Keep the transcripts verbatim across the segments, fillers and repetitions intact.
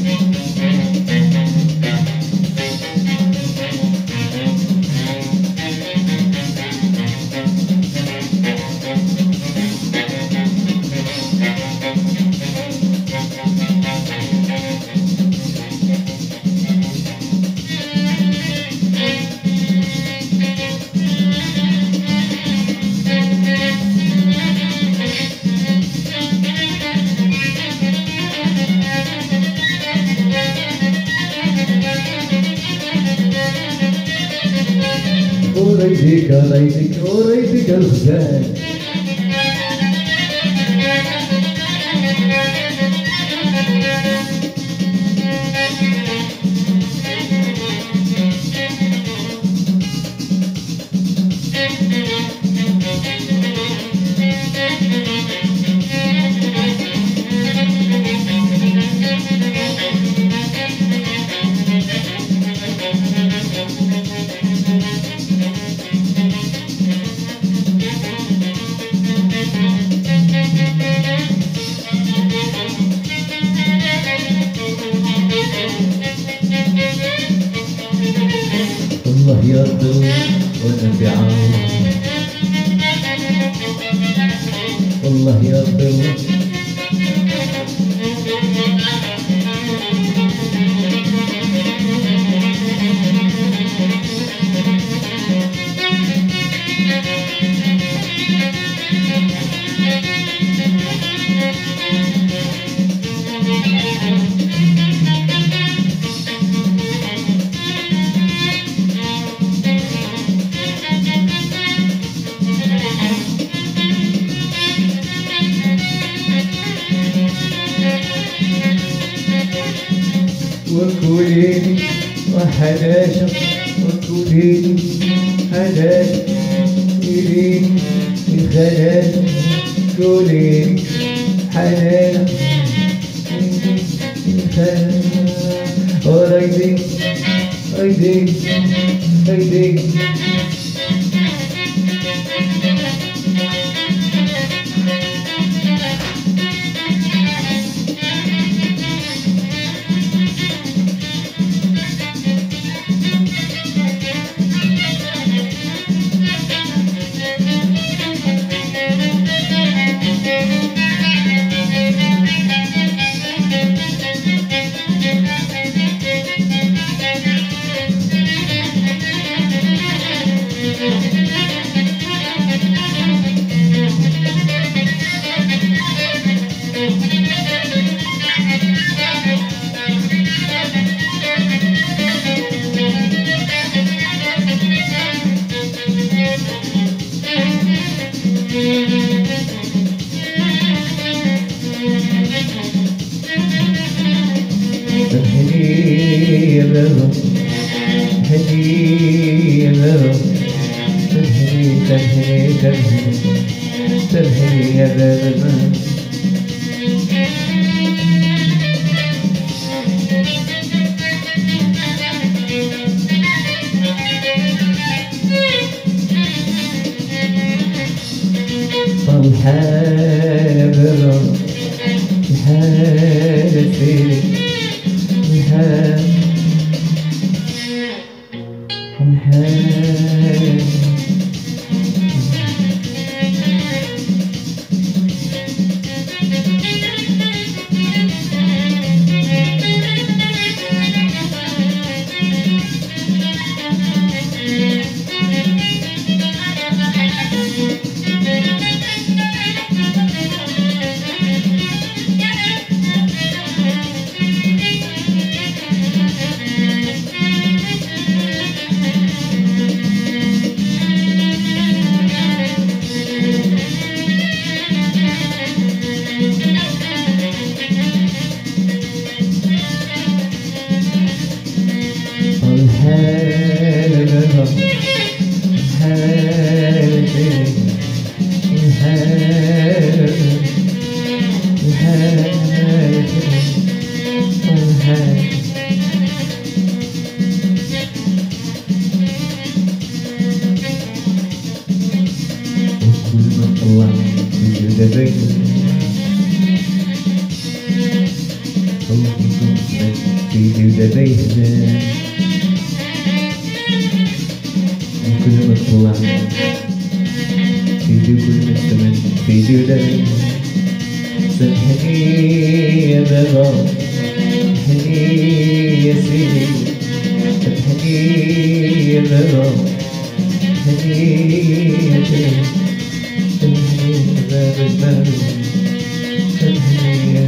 وريدك ريدك وريدك الغزال الله يرضى وانا بعون الله يرضى وكليني وحلاشة وكليني حلاشة كليني خلاشة كليني حلالة خلاشة وريدي ريدي ريدي تنهني يا بابا تنهني يا بابا تنهني تنهني تنهني تنهني يا بابا الحالة بابا الحالة فيك الحالة الحالة الله يجعل بيننا السمن سيدي ودابا يهزم كل ما طلع سيدي وكل ما السمن سيدي ودابا يهزم سامحني يا بابا سامحني يا سيدي سامحني يا بابا سامحني يا سيدي سامحني يا بابا بابا سامحني يا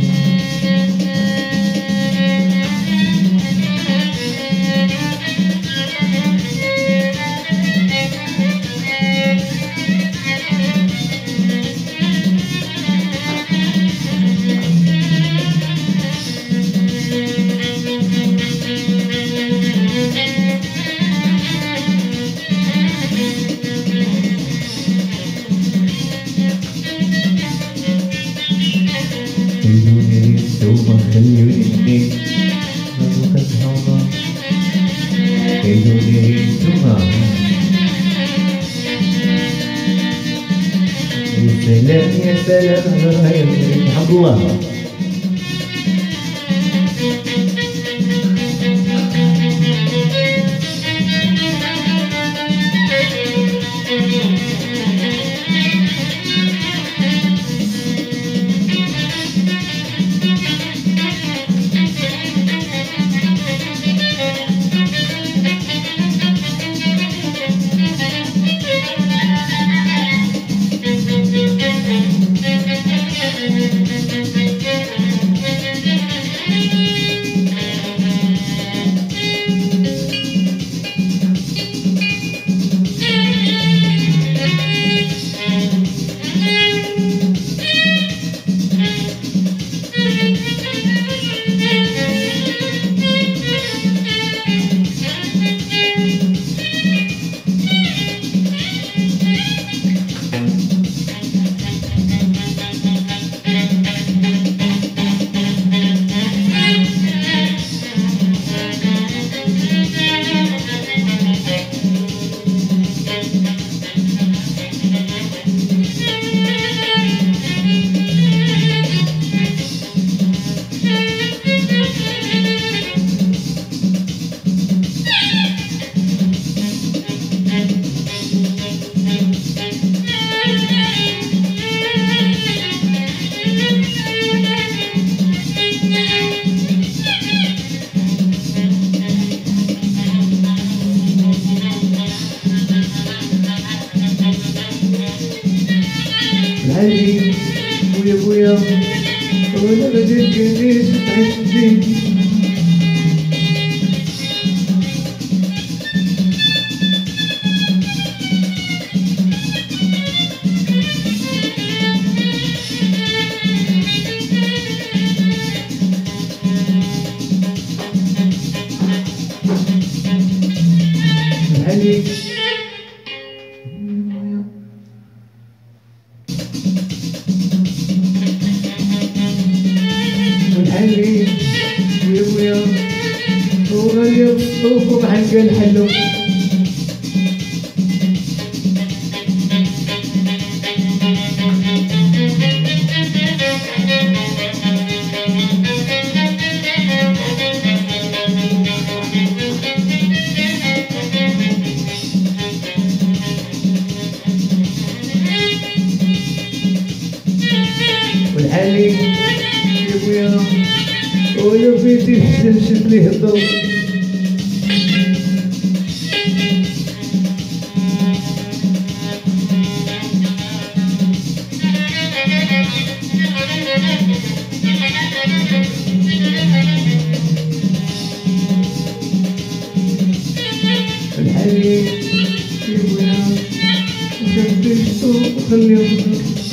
خلوني التوبة خلوني النيل مبروك الهوى خلوني التوبة يا سلام يا سلام يا عبد الله العلي ويا بويا وانا بديت كنيس عندي العلي والحلي ويا بويا وغالية وصوفو بحال قال حلو والحلي يا بويا ولو بيتي الحسن شد ليه الضوء الحلي يا بويا وخليه الضوء وخليه الضوء